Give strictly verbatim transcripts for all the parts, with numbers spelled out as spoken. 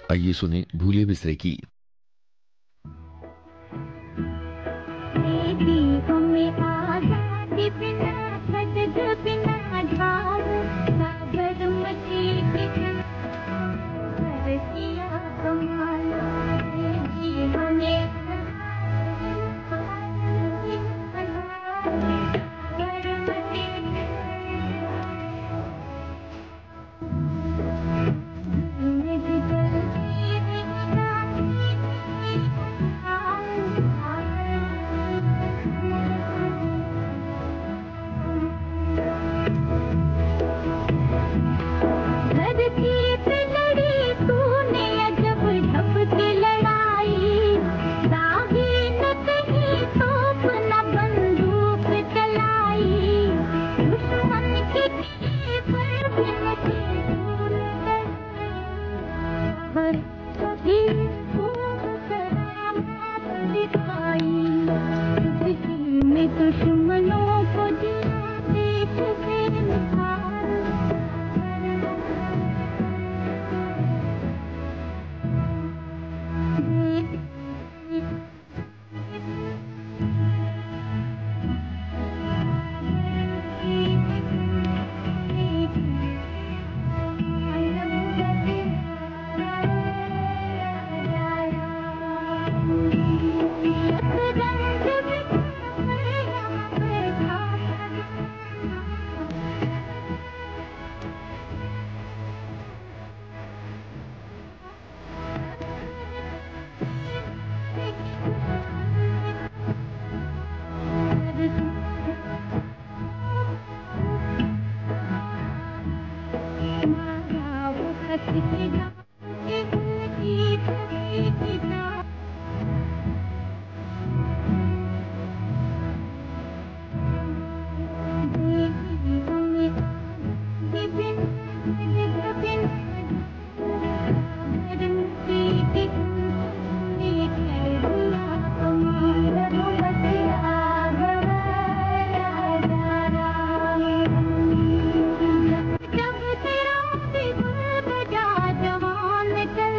आइए सुने भूले बिसरे की। हमें आजादी बिना सजग बिना ढाल साबरमती की किया कमाल हमें दुश्मनों को दिया देश से निकाल जब तेरा दिल बजा जवान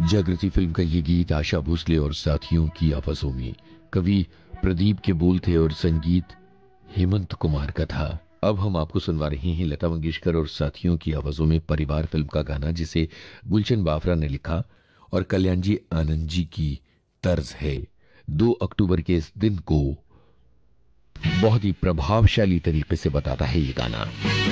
जागृति फिल्म का ये गीत आशा भोसले और साथियों की आवाजों में कवि प्रदीप के बोल थे और संगीत हेमंत कुमार का था। अब हम आपको सुनवा रहे हैं लता मंगेशकर और साथियों की आवाजों में परिवार फिल्म का गाना, जिसे गुलशन बाफरा ने लिखा और कल्याण जी आनंद जी की तर्ज है। दो अक्टूबर के इस दिन को बहुत ही प्रभावशाली तरीके से बताता है ये गाना।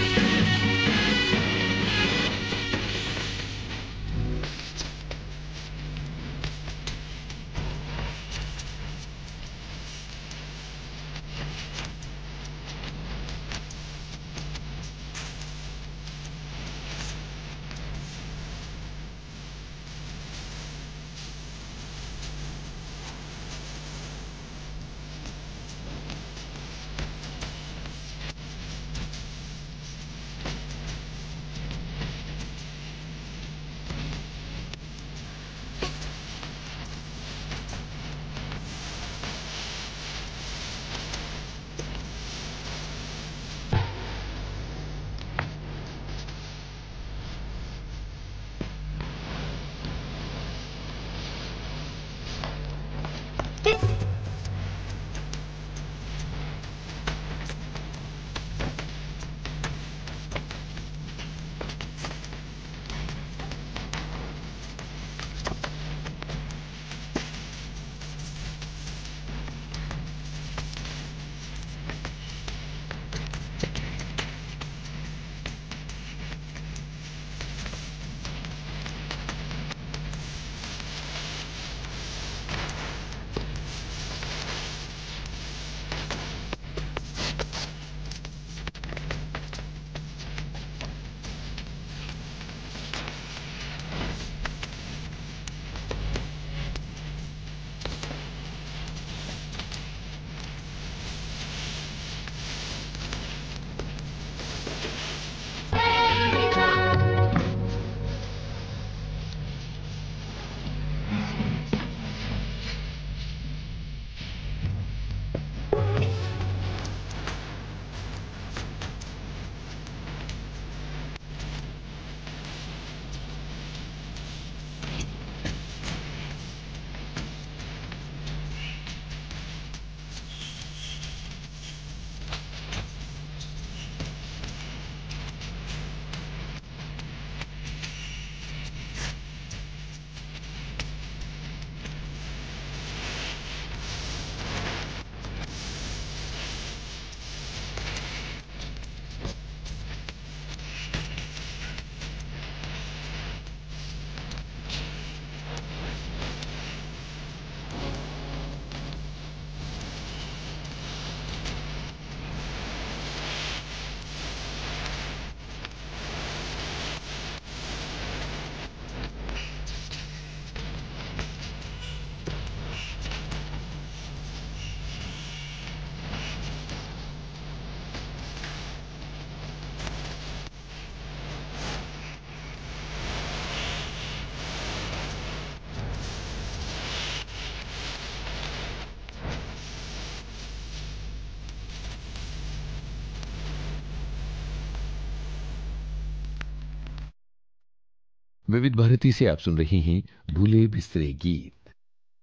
विविध भारती से आप सुन रहे हैं भूले बिस्तरे गीत।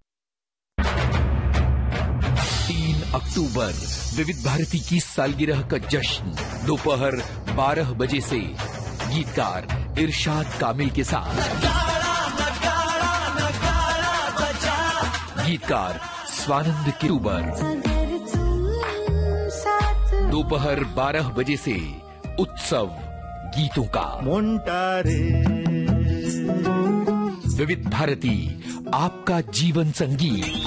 तीन अक्टूबर विविध भारती की सालगिरह का जश्न दोपहर बारह बजे से गीतकार इरशाद कामिल के साथ। गीतकार स्वानंद अक्टूबर दोपहर बारह बजे से उत्सव गीतों का मोंटारे विविध भारती आपका जीवन संगीत।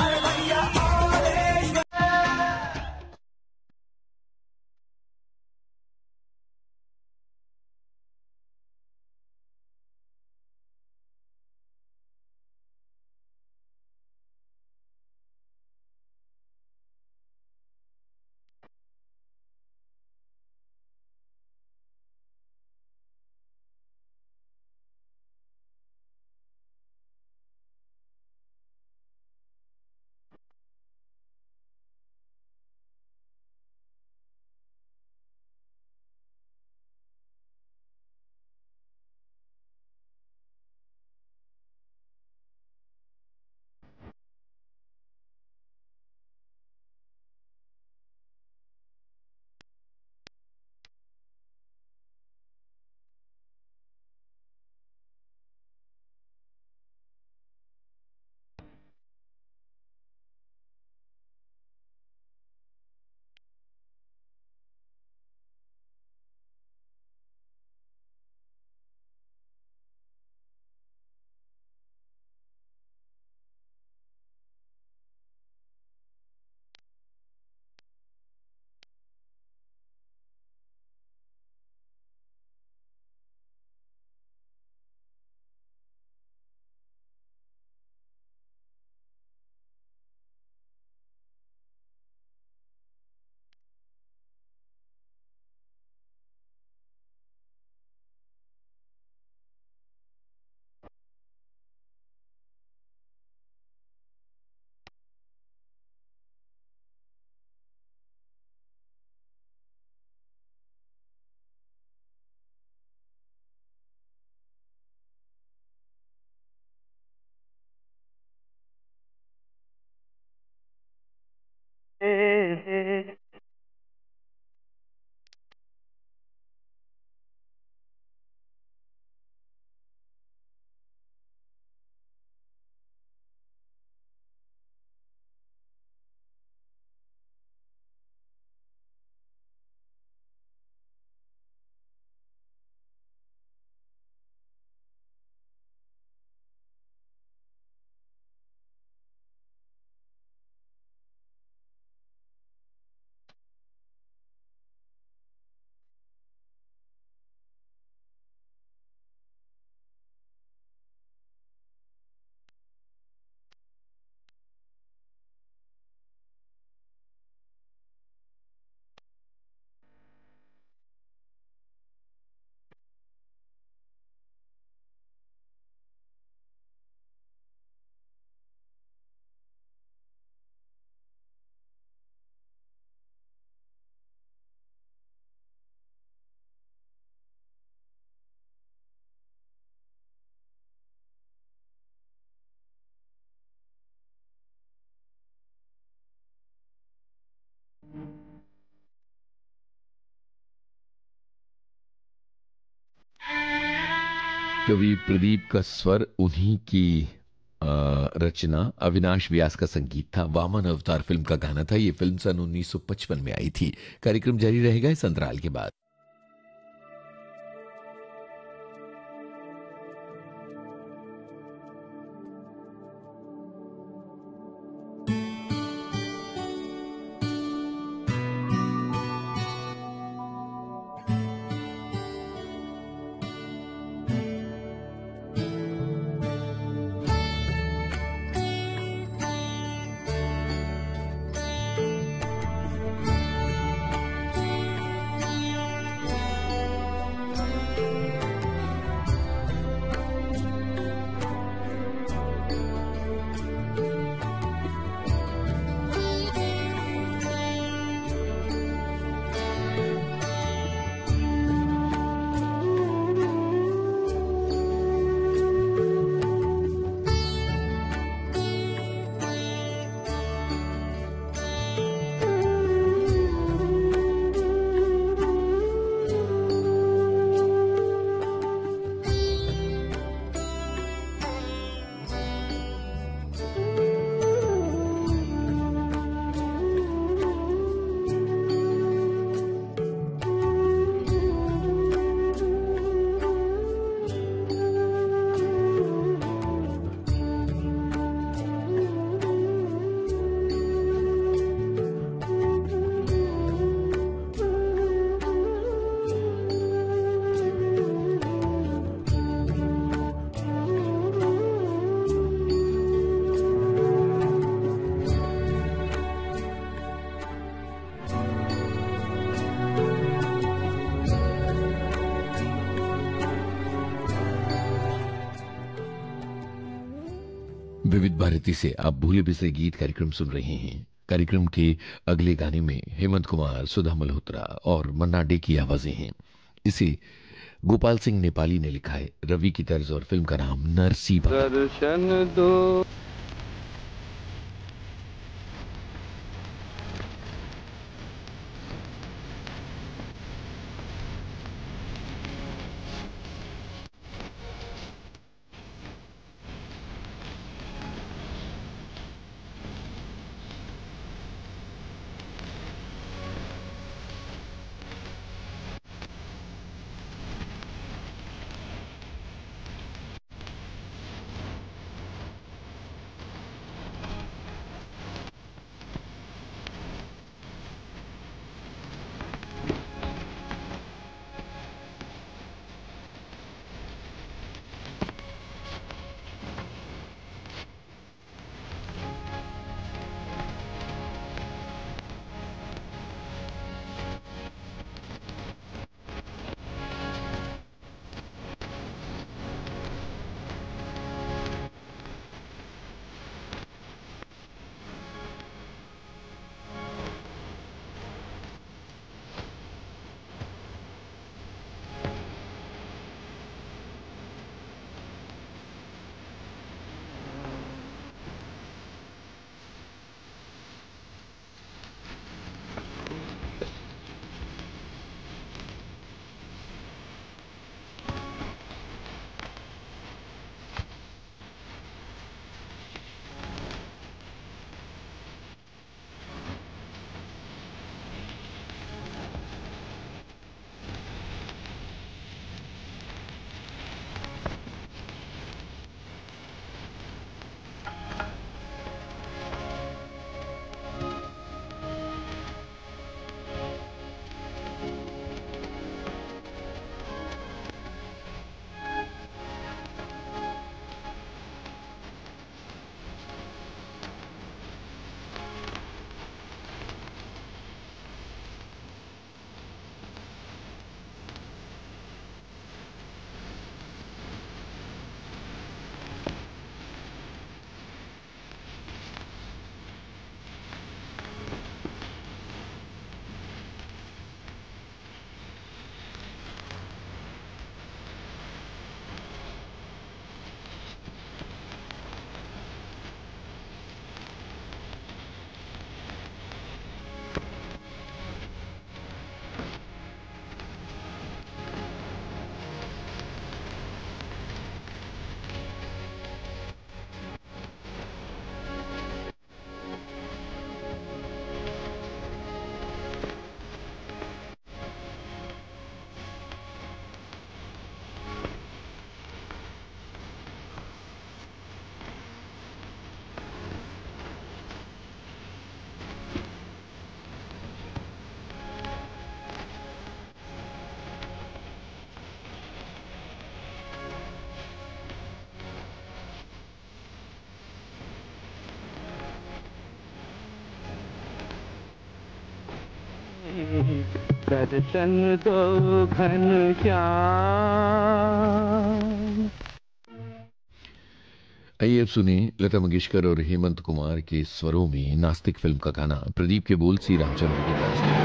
कवि प्रदीप का स्वर, उन्हीं की अ, रचना, अविनाश व्यास का संगीत था। वामन अवतार फिल्म का गाना था। ये फिल्म सन उन्नीस सौ पचपन में आई थी। कार्यक्रम जारी रहेगा इस अंतराल के बाद। विविध भारती से आप भूले बिसरे गीत कार्यक्रम सुन रहे हैं। कार्यक्रम के अगले गाने में हेमंत कुमार, सुधा मल्होत्रा और मन्ना डे की आवाजें हैं। इसे गोपाल सिंह नेपाली ने लिखा है, रवि की तर्ज, और फिल्म का नाम नरसीबा। दर्शन दो। दर्शन दो घनश्याम। आइए अब सुने लता मंगेशकर और हेमंत कुमार के स्वरों में नास्तिक फिल्म का गाना, प्रदीप के बोल सी रामचंद्र की तरफ से।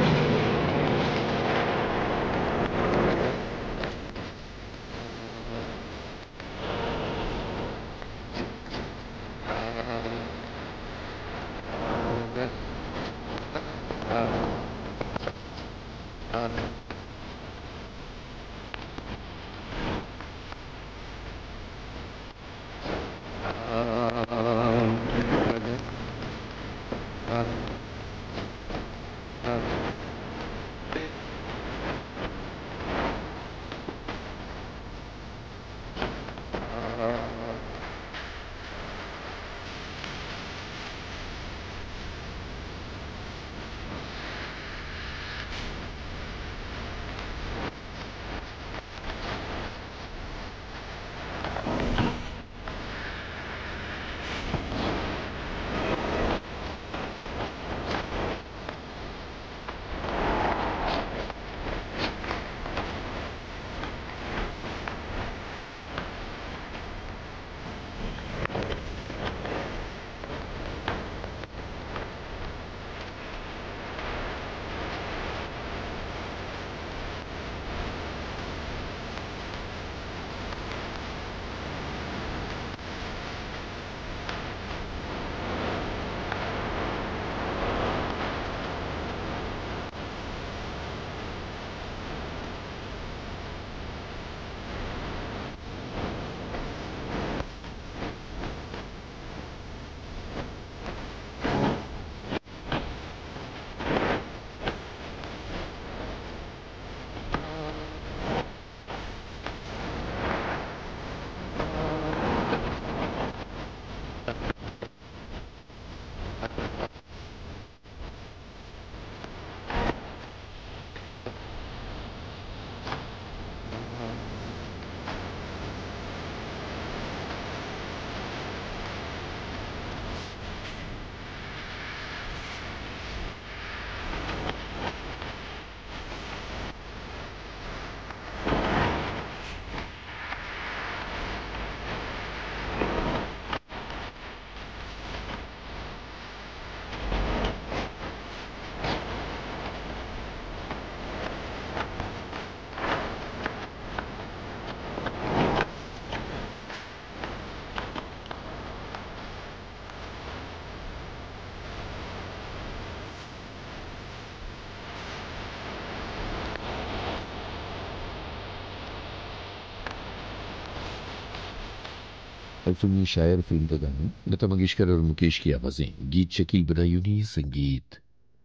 अब सुनिए शायर फिल्म का गाना, लता मंगेशकर और मुकेश की आवाजें, गीत शकील बदायूनी, संगीत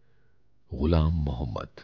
गुलाम मोहम्मद।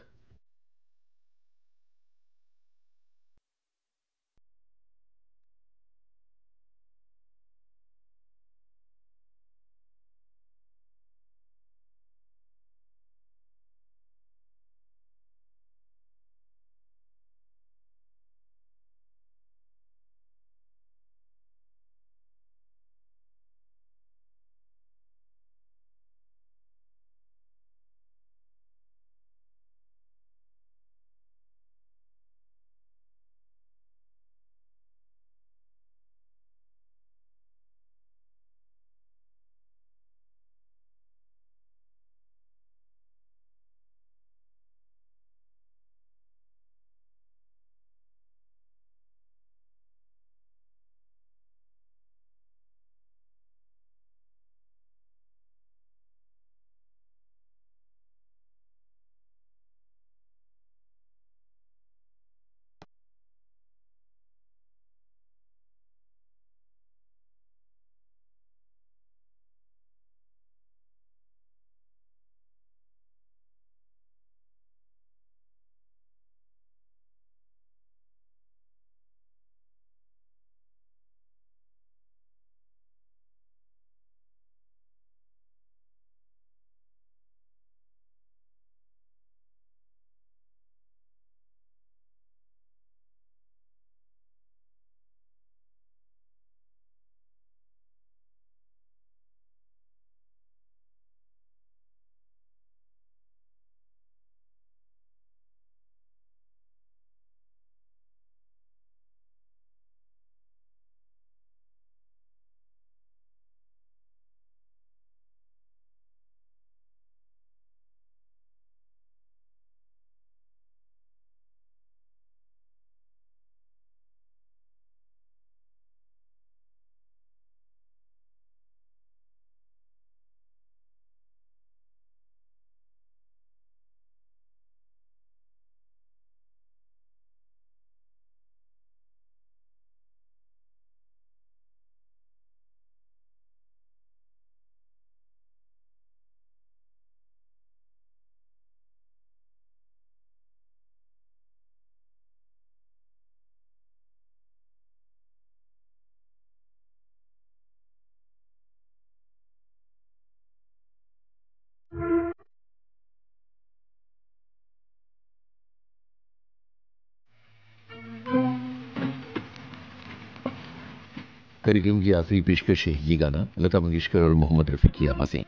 कार्यक्रम की आखिरी पेशकश है ये गाना, लता मंगेशकर और मोहम्मद रफी की आवाजें।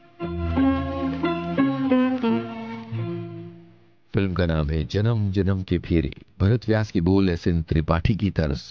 फिल्म का नाम है जन्म जन्म के फेरे। भरत व्यास की बोल, एस एन त्रिपाठी की तर्ज।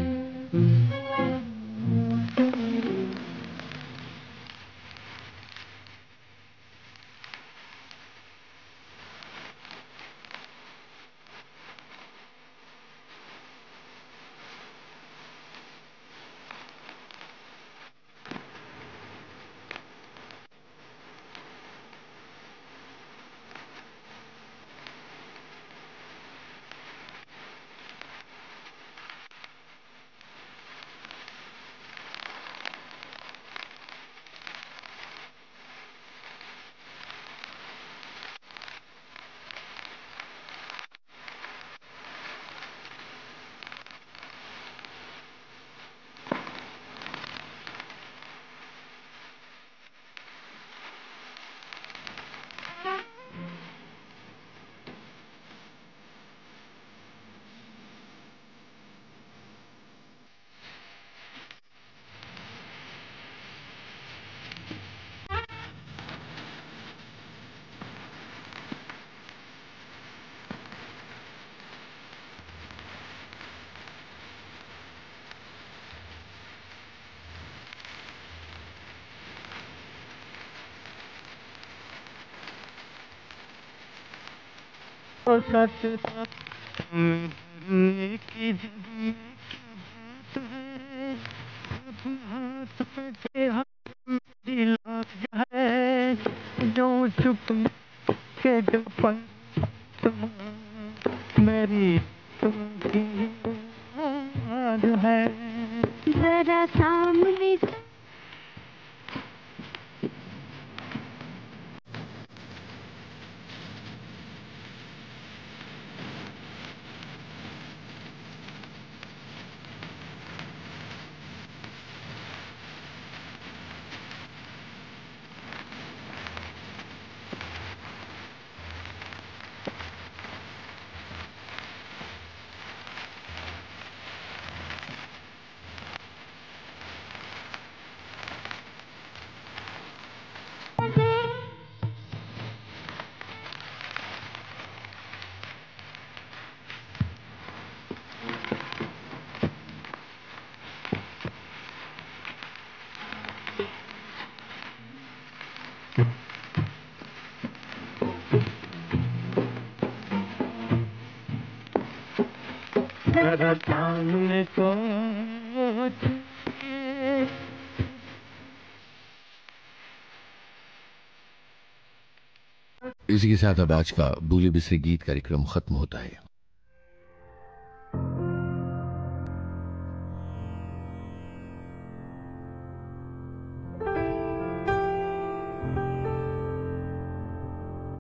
ओ सच की दिल है जो चुप के पल मेरी तुमकी याद है जरा सामने से जरा सामने को इसी के साथ अब आज का भूले बिसरे गीत कार्यक्रम खत्म होता है।